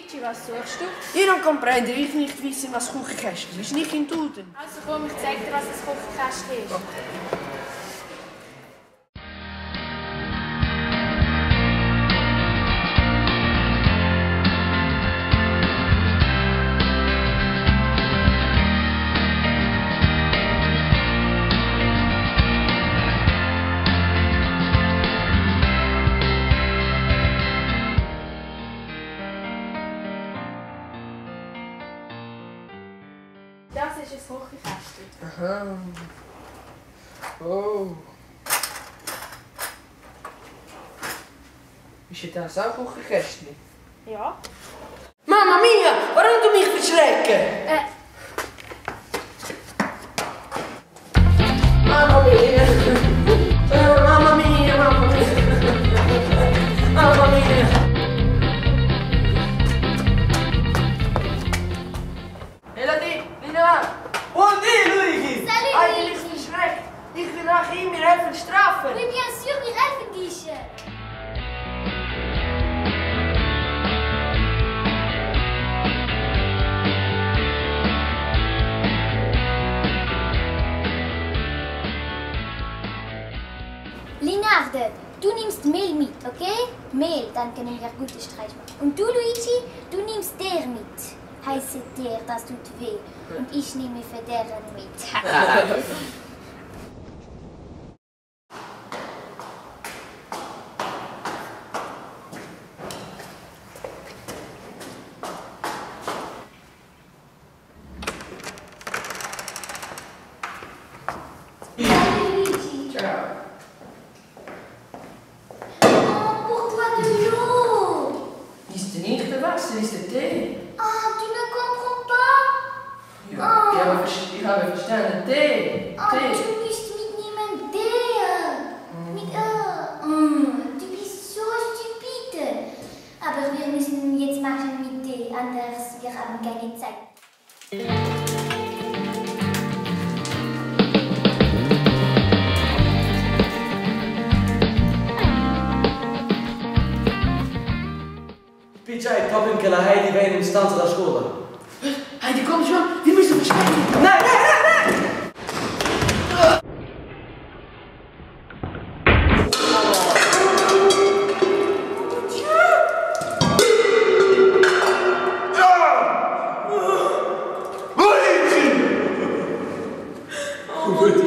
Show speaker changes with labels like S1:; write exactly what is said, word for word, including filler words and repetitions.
S1: Luigi, was suchst du?
S2: Ich non comprende, ich nicht wissen, was Küchenkästchen ist. Nicht in Duden.
S1: Also komm, ich zeig dir, was ein Küchenkästchen ist.
S2: Okay.
S1: Das ist ein Küchenkästchen.
S2: Aha. Oh. Ist das auch Küchenkästchen?
S1: Ja.
S2: Mama mia, warum du mich verschrecken?
S1: Äh.
S2: Mamma mia. Oh, Mamma mia, Mamma mia. Mamma mia. Elodie, Lina.
S3: Und ich, Luigi!
S4: Salut,
S2: Eigentlich
S4: Luigi!
S2: verschreckt. Ich will nach ihm mir helfen strafen.
S4: Oui, bien sûr, wir helfen dich! Linarde, du nimmst Mehl mit, okay? Mehl, dann können wir gute Streich machen. Und du, Luigi, du nimmst Teer mit. Heiße Teer, das tut weh. Und ich nehme Federn mit.
S2: Ciao.
S4: Oh, pourquoi de l'eau?
S2: Ist nicht der Wasser, ist der Tee.
S4: Ah, tu ne comprends pas?
S2: Ja, ich habe, ich habe verstanden, Tee.
S4: Ah,
S2: Tee.
S4: du bist mit niemand der. Mit äh. Mm, du bist so stupide. Aber wir müssen jetzt machen mit Tee, anders wir haben keine Zeit.
S3: Pizzai, toppen che la Heidi viene in stanza da scuola.
S2: Heidi, komm schon, wir müssen verschwinden.
S3: Nein, nein, nein, nein!
S5: Luigi!